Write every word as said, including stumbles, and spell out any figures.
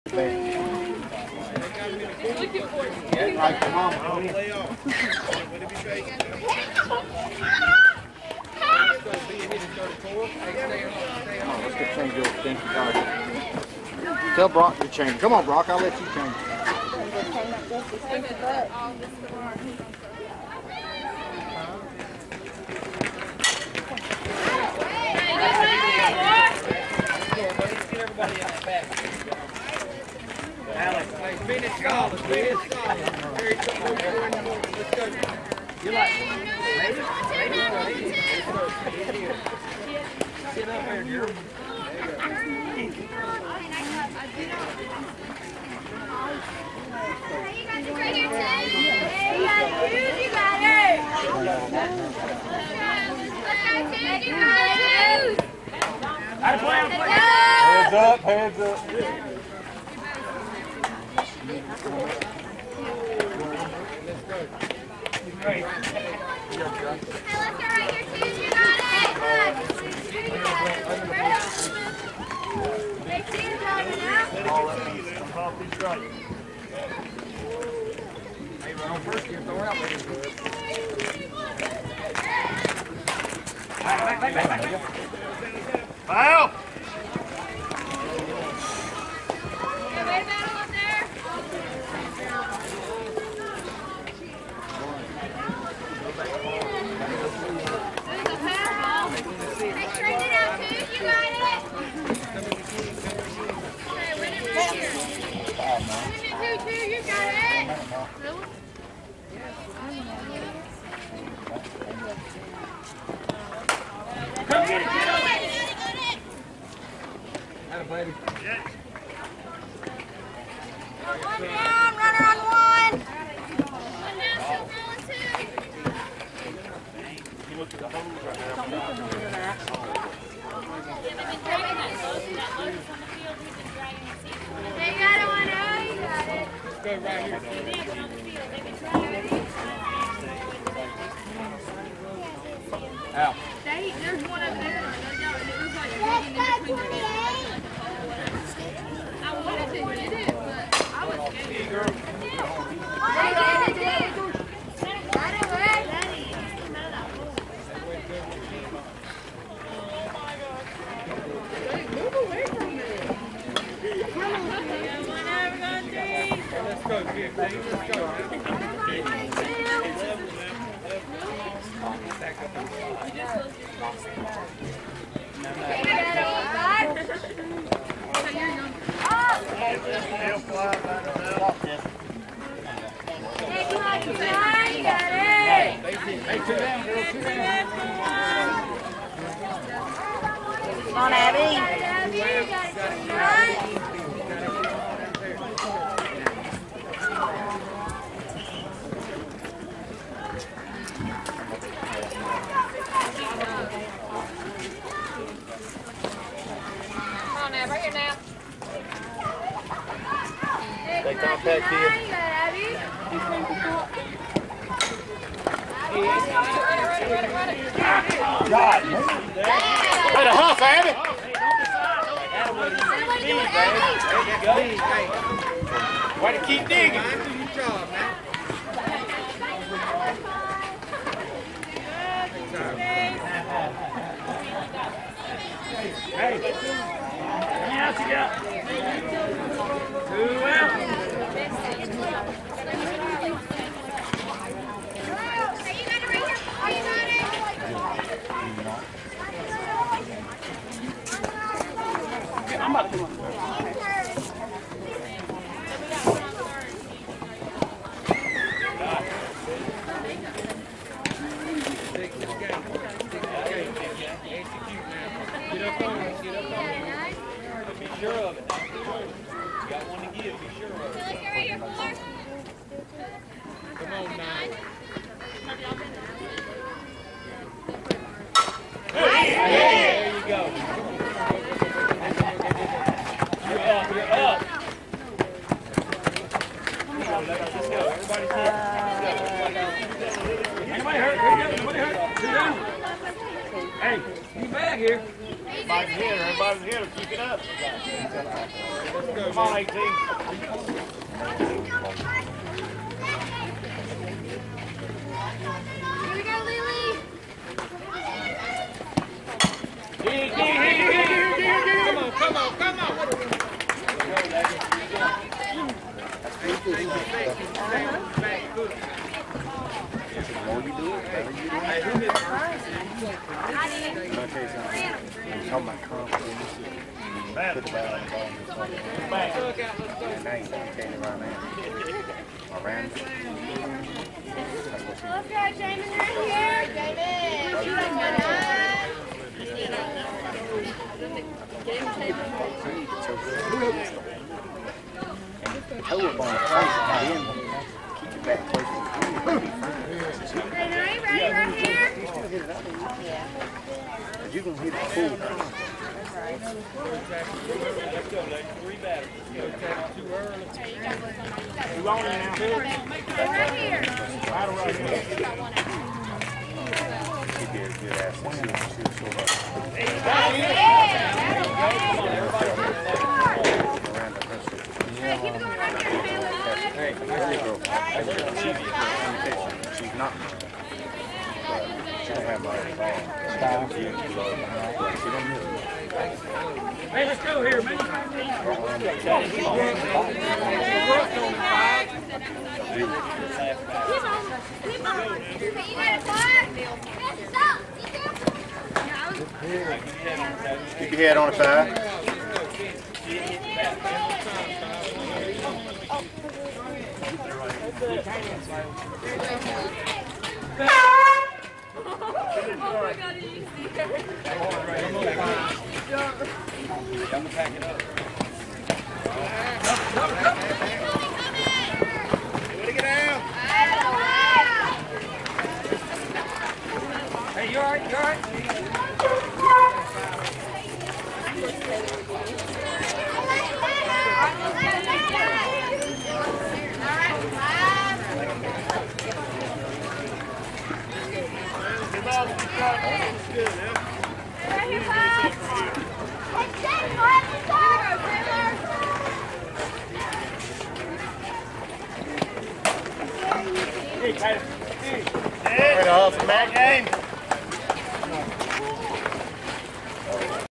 Right, come on. Oh, let's go change your stinky dog. Tell Brock to change. Come on, Brock, I'll let you change. Alex, let's finish golf. Let's finish golf. Let's go. You like ladies? Ladies? Ladies? Sit up there, girl. Right here, too. You got it. You got it. You got it. Out of play, out of play. Heads up, heads up. Great. Hey, let's go right here, too. You got it. They see it coming out. Hey, run on first gear, throw her out there. Back, back, back, back, back. Foul! Yeah, wait a battle up there. There's a pass ball. Hey, straighten it out, too. You got it. Hey, win it right here. Win it, too, too. You got it. Really? Come get it, get up. Got it. Atta baby. One down, runner on one. One down, still rolling two. They got it, one out, you got it. Let's go right here. Out. They, there's one up there, like, it was like digging in between their legs. I wanted to hit it, but I was scared. They did, they did. Got it, right? Hey, move away from me. Let's go, kid. Let's go. Back up. They got it, five. Hey, come on, you got it. Hey, two down, girl, two down. Come on, Abby. Abby, you got it. Come on, Abby, right here now. They contact here. You got it, Abby. God. Way to huff, Abby. There you go. Way to keep digging. Do your job, man. Hey, come out, you got. Two out. I'm about to come on. Get up on it, get up on it. Be sure of it. You got one to give, be sure of it. Come on, nine. Hey, there you go. You're up, you're up. Let's go, everybody's here. Anybody hurt? Anybody hurt? Two down. Hey, you back. here. Everybody's here. Everybody's here. Keep it up. Come on, eighteen. Here we go, Lily. Here, here, here, here, here, here. Come on, come on, come on. Look at Jamin right here. Ready, ready, right here. You're going to hit it full. You on it now? Right here. Right right here. She'd be a good ass. She was short up. Hey, keep it going right here. Hey, she's not. She don't have my style. She don't miss it. Hey, let's go here, man. Keep on. Keep on. You got a flag? Stop. Keep your head on the side. Oh my God, did you see her? I'm gonna pack it up. Way to get down. Hey, you all right? You all right? Hey, Taylor. Hey. Right off the back game.